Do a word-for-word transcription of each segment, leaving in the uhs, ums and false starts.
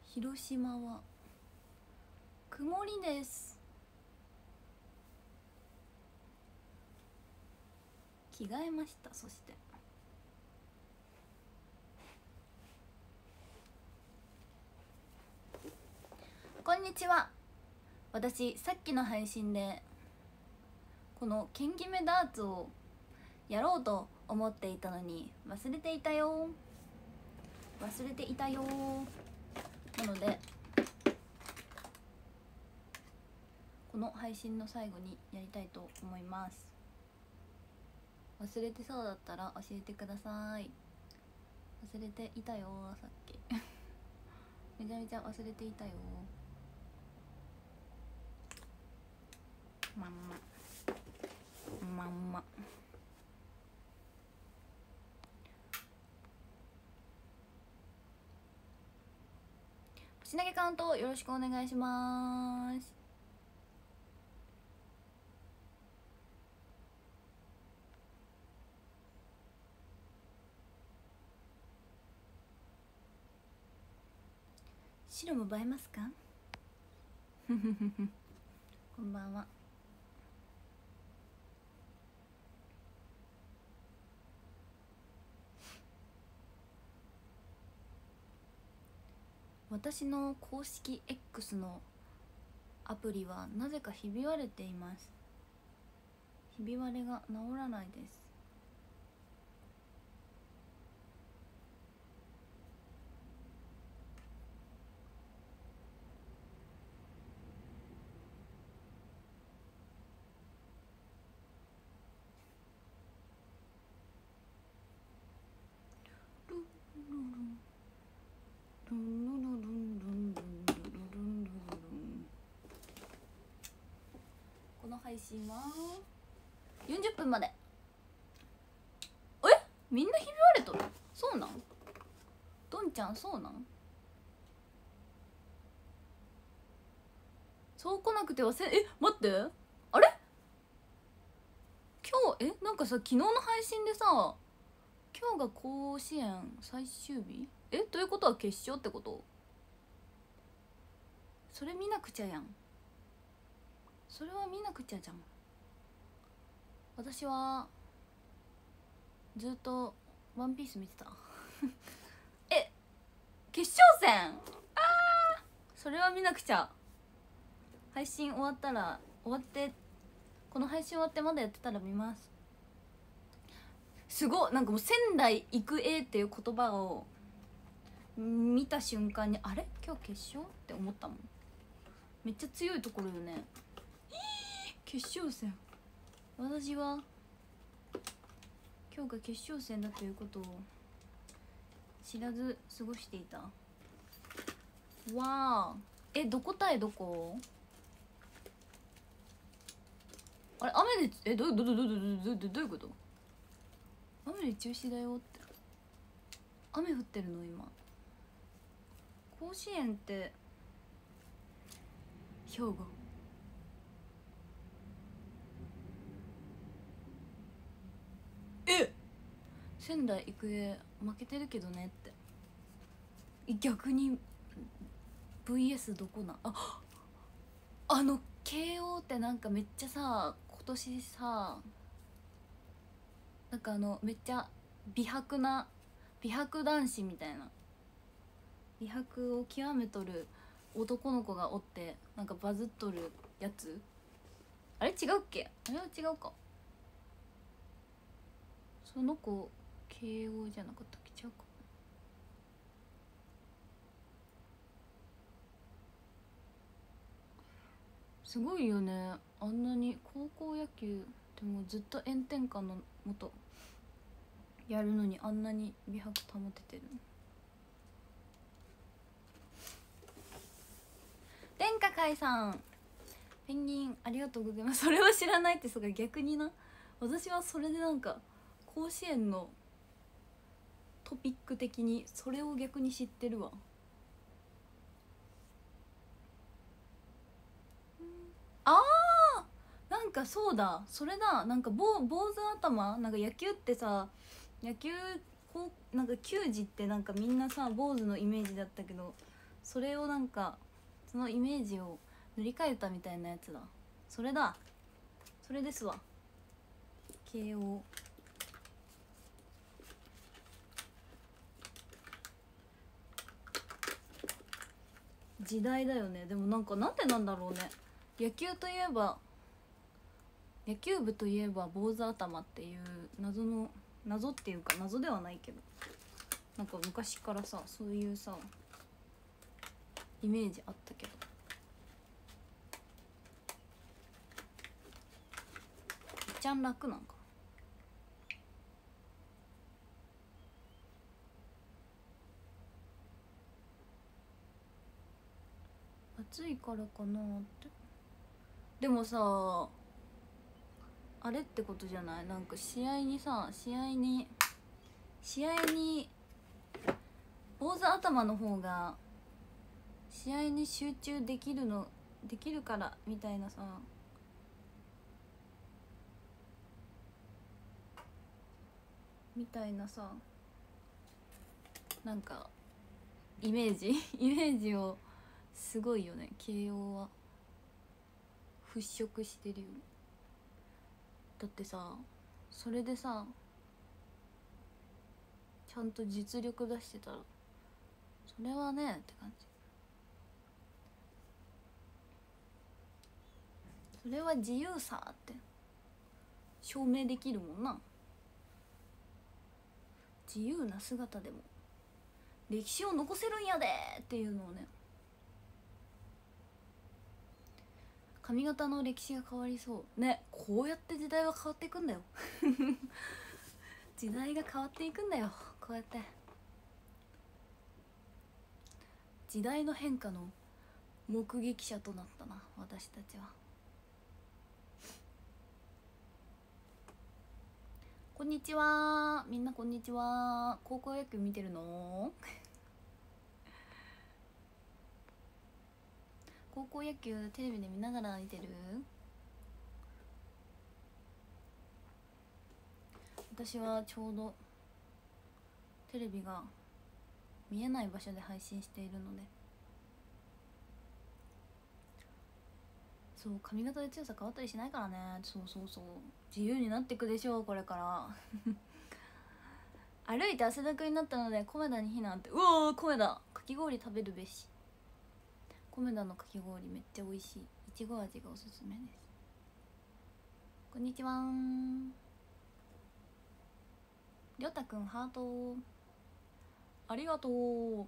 広島は曇りです。着替えました。そしてこんにちは。私さっきの配信でこの剣決めダーツをやろうと思っていたのに忘れていたよ忘れていたよなのでこの配信の最後にやりたいと思います。忘れてそうだったら教えてください。忘れていたよさっきめちゃめちゃ忘れていたよ。まんままんま星投げカウントよろしくお願いします。白も映えますかこんばんは。私の公式 X のアプリはなぜかひび割れています。ひび割れが治らないです。この配信はよんじゅっぷんまで。え、みんなひび割れとる。そうなん？どんちゃんそうなん？そう来なくてはせえ待ってあれ今日えなんかさ昨日の配信でさ今日が甲子園最終日えということは決勝ってこと？それ見なくちゃやん。それは見なくちゃじゃん。私はずっとワンピース見てたえ決勝戦あーそれは見なくちゃ。配信終わったら終わってこの配信終わってまだやってたら見ます。すごいなんかもう仙台育英っていう言葉を見た瞬間にあれ今日決勝って思ったもん。めっちゃ強いところよね。決勝戦私は今日が決勝戦だということを知らず過ごしていた。わあえどこ対どこあれ雨でえどどどどどどどどどういうこと？雨で中止だよって。雨降ってるの今。甲子園って兵庫。え仙台育英負けてるけどねって。逆に ブイエス どこなああの慶応ってなんかめっちゃさ今年さなんかあのめっちゃ美白な美白男子みたいな美白を極めとる男の子がおってなんかバズっとるやつ。あれ違うっけ？あれは違うか。その子慶応じゃなかったっけ？違うか。すごいよねあんなに高校野球でもずっと炎天下のもとやるのにあんなに美白保ててる。天下海さんペンギンありがとうございます。それは知らないってそが逆にな私はそれでなんか甲子園のトピック的にそれを逆に知ってるわ。あーなんかそうだそれだなんか坊坊主頭なんか野球ってさ野球こうなんか球児ってなんかみんなさ坊主のイメージだったけどそれをなんかそのイメージを塗り替えたみたいなやつだ。それだ、それですわ。慶応時代だよね。でもなんかなんでなんだろうね。野球といえば野球部といえば坊主頭っていう謎の謎っていうか謎ではないけど、なんか昔からさそういうさイメージあったけど、いっちゃん楽なんか。暑いからかなって。でもさあれってことじゃない？なんか試合にさ試合に試合に坊主頭の方が試合に集中できるのできるからみたいなさ、みたいなさ、なんかイメージイメージをすごいよね慶応は払拭してるよ。だってさそれでさちゃんと実力出してたらそれはねって感じ。それは自由さって証明できるもんな。自由な姿でも歴史を残せるんやでっていうのをね。髪型の歴史が変わりそうね。こうやって時代は変わっていくんだよ時代が変わっていくんだよ。こうやって時代の変化の目撃者となったな私たちは。こんにちはみんな、こんにちは。高校野球見てるの高校野球テレビで見ながら見てる？私はちょうどテレビが見えない場所で配信しているので。そう髪型で強さ変わったりしないからね。そうそうそう、自由になっていくでしょうこれから歩いて汗だくになったのでコメダに避難って。うわーコメダかき氷食べるべし。コメダのかき氷めっちゃ美味しい。いちご味がおすすめです。こんにちはーん。りょうたくんハートありがとう。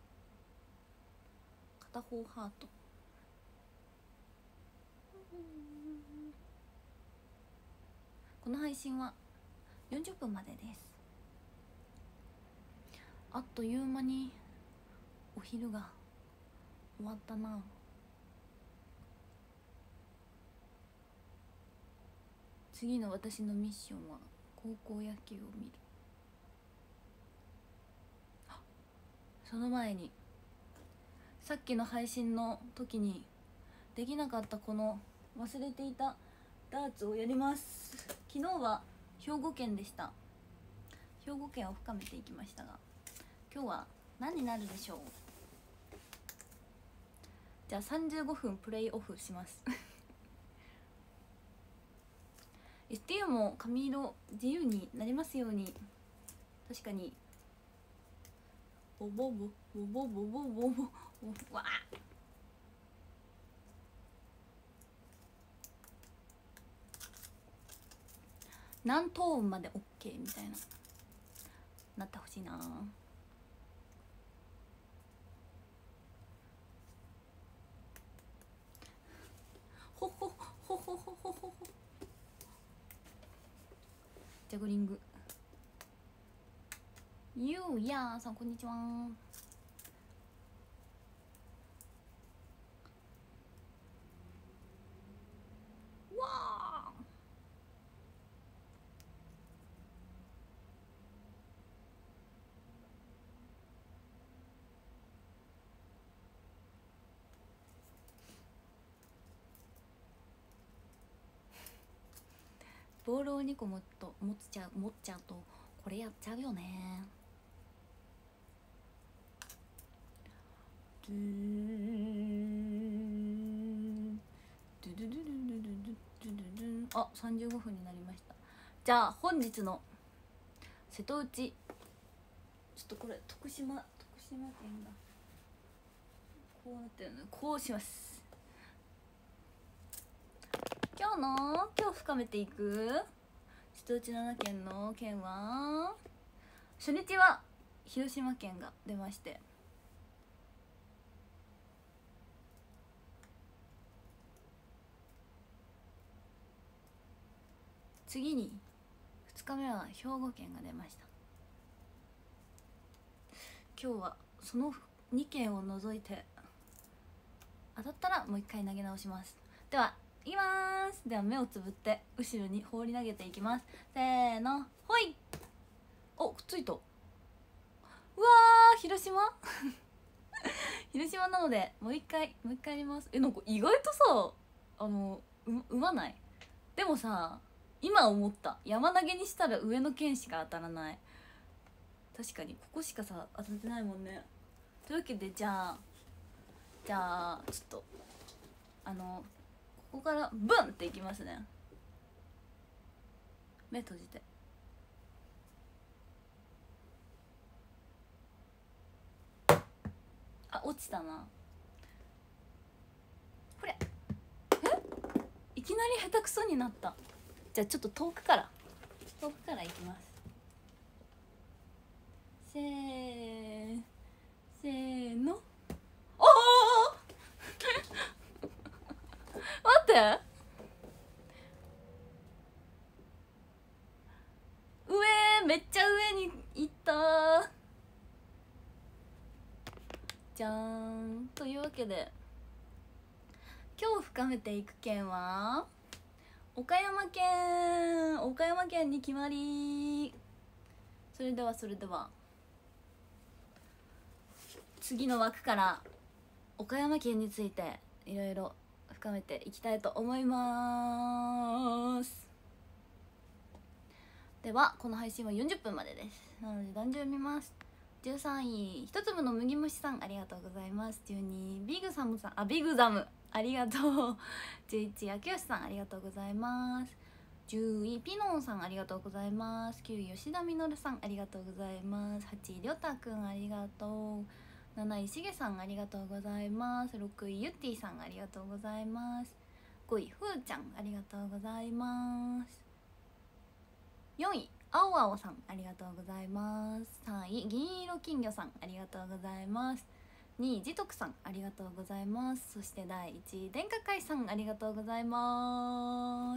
片方ハート。この配信はよんじゅっぷんまでです。あっという間にお昼が終わったな。次の私のミッションは高校野球を見る。その前にさっきの配信の時にできなかったこの忘れていたダーツをやります。昨日は兵庫県でした。兵庫県を深めていきましたが、今日は何になるでしょう。じゃあさんじゅうごふんプレイオフしますエスティー も髪色自由になりますように。確かにボボボボボボボボボわあ何トーンまで OK みたいななってほしいな。ほほほほほほほジャグリング。ゆうやーさんこんにちは。わあボールをにこ持っと持っちゃう持っちゃうとこれやっちゃうよね。 ドゥドゥドゥドゥドゥドゥドゥドゥドゥ。あ、さんじゅうごふんになりました。じゃあ本日の瀬戸内、ちょっとこれ徳島徳島県がこうなってるのでこうします。今日の今日深めていく瀬戸内なな県の県は、初日は広島県が出まして、次にふつかめは兵庫県が出ました。今日はそのに県を除いて当たったらもう一回投げ直します。ではいきまーす。では目をつぶって後ろに放り投げていきます。せーの、ほい。お、くっついた。うわー、広島広島なのでもう一回もう一回やります。え、なんか意外とさ、あのううまない？でもさ、今思った、山投げにしたら上の県しか当たらない。確かにここしかさ当たってないもんね。というわけで、じゃあじゃあちょっとあのここからブンっていきますね。目閉じて。あ、落ちたな。これえ、いきなり下手くそになった。じゃあちょっと遠くから遠くからいきます。せーせーの。おお待って、上、めっちゃ上に行った。じゃーん。というわけで今日深めていく県は岡山県。岡山県に決まり。それではそれでは次の枠から岡山県についていろいろ深めていきたいと思います。ではこの配信はよんじゅっぷんまでです。なので男女見ます。じゅうさんい、一粒の麦虫さんありがとうございます。じゅうに、ビグサムさん、あ、ビグザムありがとう。じゅういち、あきよしさんありがとうございます。じゅうい、ピノンさんありがとうございます。きゅうい、吉田みのるさんありがとうございます。はちい、りょうたくんありがとう。なない、しげさんありがとうございます。ろくい、ゆってぃさんありがとうございます。ごい、ふーちゃんありがとうございます。よんい、あおあおさんありがとうございます。さんい、銀色金魚さんありがとうございます。にい、じとくさんありがとうございます。そしてだいいちい、電化会さんありがとうございます。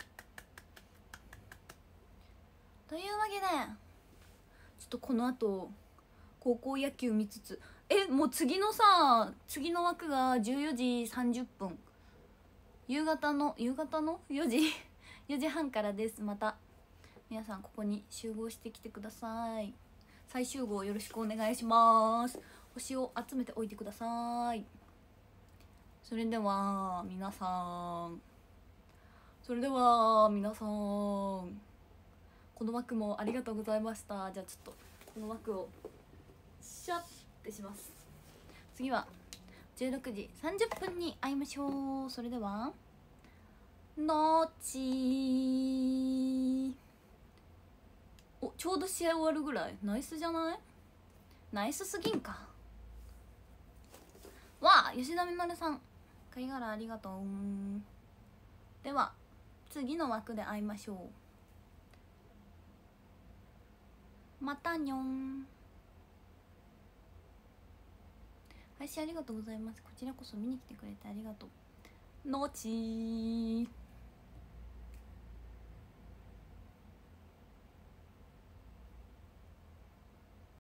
というわけでちょっとこの後高校野球見つつ、え、もう次のさ次の枠がじゅうよじさんじゅっぷん、夕方の夕方のよじよじはんからです。また皆さんここに集合してきてください。再集合よろしくお願いします。星を集めておいてください。それでは皆さんそれでは皆さんこの枠もありがとうございました。じゃあちょっとこの枠をシャッてします。次はじゅうろくじさんじゅっぷんに会いましょう。それではのちー。お、ちょうど試合終わるぐらいナイスじゃない？ナイスすぎんか。わあ、吉田みのるさん貝殻ありがとう。では次の枠で会いましょう。またにょん。配信ありがとうございます。こちらこそ見に来てくれてありがとう。のちー。